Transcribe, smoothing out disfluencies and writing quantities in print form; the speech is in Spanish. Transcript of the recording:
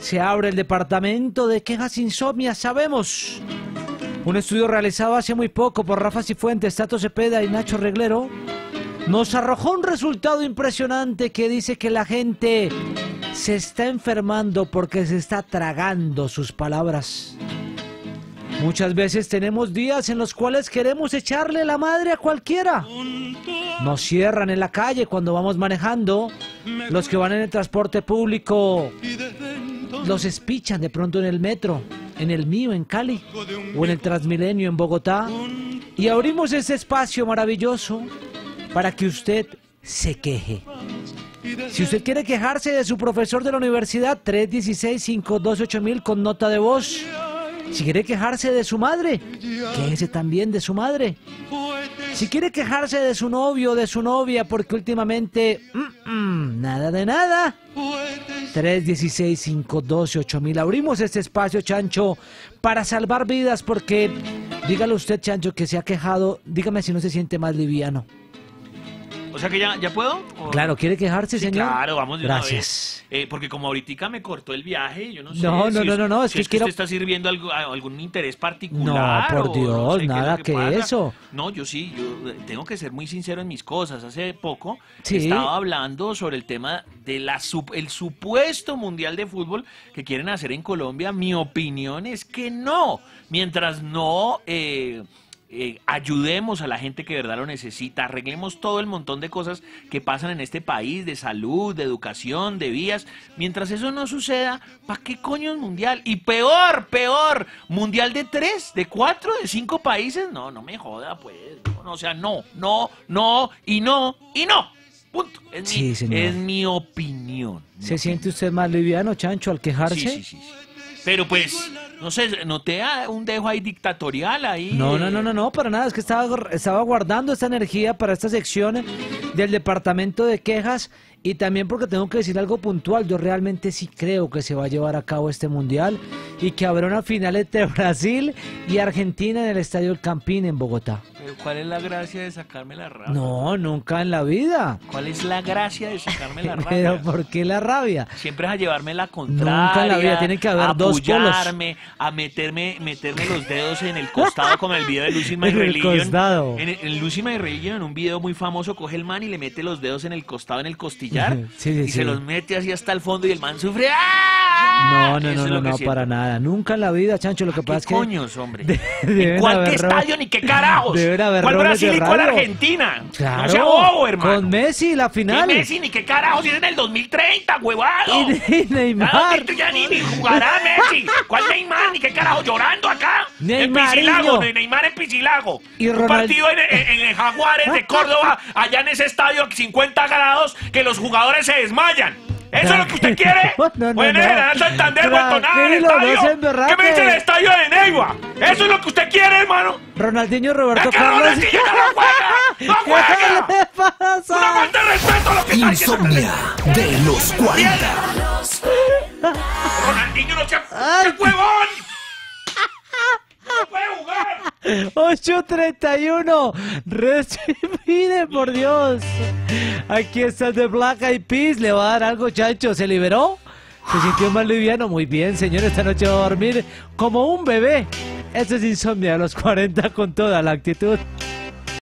Se abre el departamento de quejas insomnia, sabemos. Un estudio realizado hace muy poco por Rafa Cifuentes, Tato Cepeda y Nacho Reglero nos arrojó un resultado impresionante que dice que la gente se está enfermando porque se está tragando sus palabras. Muchas veces tenemos días en los cuales queremos echarle la madre a cualquiera. Nos cierran en la calle cuando vamos manejando. Los que van en el transporte público los espichan de pronto en el metro, en el mío en Cali o en el Transmilenio en Bogotá. Y abrimos ese espacio maravilloso para que usted se queje. Si usted quiere quejarse de su profesor de la universidad, 316-512-8000 con nota de voz. Si quiere quejarse de su madre, quéjese también de su madre. Si quiere quejarse de su novio o de su novia porque últimamente nada de nada, 316-512-8000. Abrimos este espacio, Chancho, para salvar vidas porque, dígale usted, Chancho, que se ha quejado, dígame si no se siente más liviano. O sea que ya puedo. ¿O? Claro, ¿quiere quejarse, sí, señor? Claro, vamos de Gracias. una vez. Porque como ahorita me cortó el viaje, yo no sé. No, es si que quiero... usted está sirviendo algún interés particular. No, por Dios, no sé nada qué que pasa. eso. No, yo tengo que ser muy sincero en mis cosas. Hace poco Sí. estaba hablando sobre el tema de el supuesto Mundial de Fútbol que quieren hacer en Colombia. Mi opinión es que no. Mientras no... ayudemos a la gente que de verdad lo necesita, arreglemos todo el montón de cosas que pasan en este país, de salud, de educación, de vías. Mientras eso no suceda, ¿para qué coño es mundial? Y peor, mundial de 3, de 4, de 5 países. No me joda, pues. No, o sea, no. Punto. Es mi opinión. ¿Se siente usted más liviano, Chancho, al quejarse? Sí. Pero pues, no sé, noté un dejo ahí dictatorial ahí. No, para nada, es que estaba guardando esta energía para esta sección del departamento de quejas y también porque tengo que decir algo puntual. Yo realmente sí creo que se va a llevar a cabo este mundial y que habrá una final entre Brasil y Argentina en el Estadio El Campín en Bogotá. ¿Pero cuál es la gracia de sacarme la rabia? No, nunca en la vida. ¿Cuál es la gracia de sacarme la rabia? ¿Pero por qué la rabia? Siempre es a llevarme la contraria. Nunca en la vida, tiene que haber dos polos. A meterme los dedos en el costado como en el video de Lucy My Religion. En el costado. En Lucy My Religion, en un video muy famoso, coge el man y le mete los dedos en el costado, en el costillar. Sí. Se los mete así hasta el fondo y el man sufre. ¡Ah! No, para nada. Nunca en la vida, Chancho, lo que pasa es que... coños, hombre? ¿En cuál estadio ni qué carajos? ¿Cuál Brasil y cuál Argentina? Claro. No sea bobo, hermano. Con Messi, la final. ¿Qué Messi ni qué carajos? Es en el 2030, huevado. Y Neymar. Ya ni jugará Messi. ¿Cuál Neymar? Ni qué carajo, llorando acá. Neymar. En Piscilago, Neymar en Piscilago. Y un partido en Jaguares de Córdoba, allá en ese estadio 50 grados, que los jugadores se desmayan. ¿Eso es lo que usted quiere? Bueno, en Santander, Guantonara, en el estadio. ¿Qué me dice el estadio de Neiva? ¿Eso es lo que usted quiere, hermano? Ronaldinho Roberto Carlos. Carlos. ¡No juega! ¿Qué le pasa? ¡Una falta de respeto a lo que está diciendo! Insomnia de los 40. Ronaldinho no sea huevón. ¡No puede jugar! 8:31. Respire, por Dios. Aquí está The Black Eyed Peas. ¿Le va a dar algo, Chancho? ¿Se liberó? ¿Se sintió más liviano? Muy bien, señor. Esta noche va a dormir como un bebé. Esto es Insomnia a los 40 con toda la actitud.